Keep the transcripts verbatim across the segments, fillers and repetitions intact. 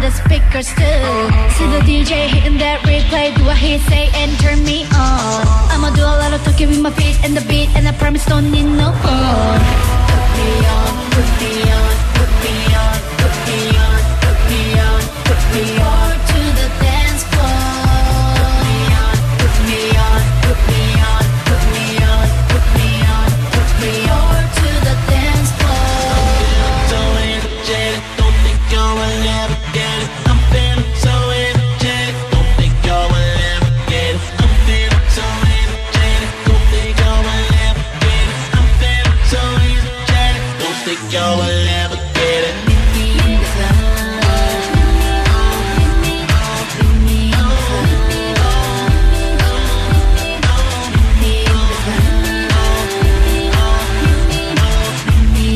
the speakers too. See the D J hitting that replay. Do a hit, say, and turn me on. I'ma do a lot of talking with my feet and the beat, and I promise don't need no phone. Put me on, put me on, put me on, put me on, put me on, put me on to the dance floor. Put me on, put me on, put me on, put me on, put me on to the dance floor. So energetic, don't think you will ever get it. I'm feeling so energetic, don't think you will ever get it. I'm feeling so energetic, don't think you will ever get it. I'm feeling so energetic, don't think you will ever get it.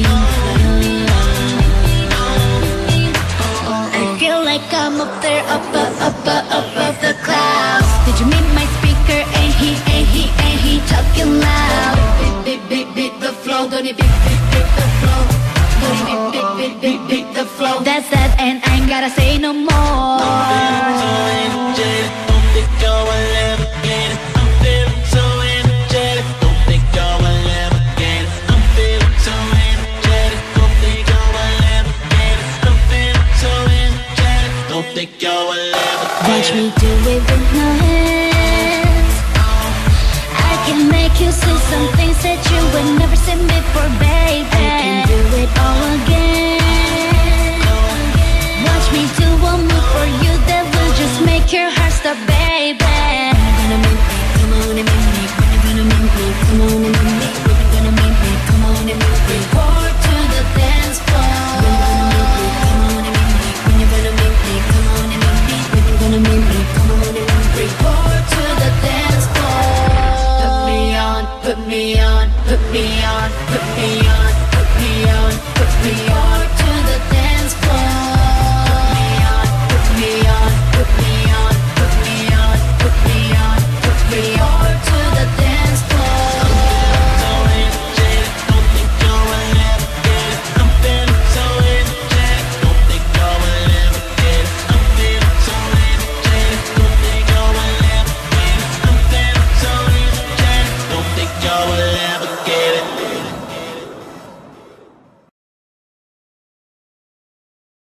I feel like I'm up there, up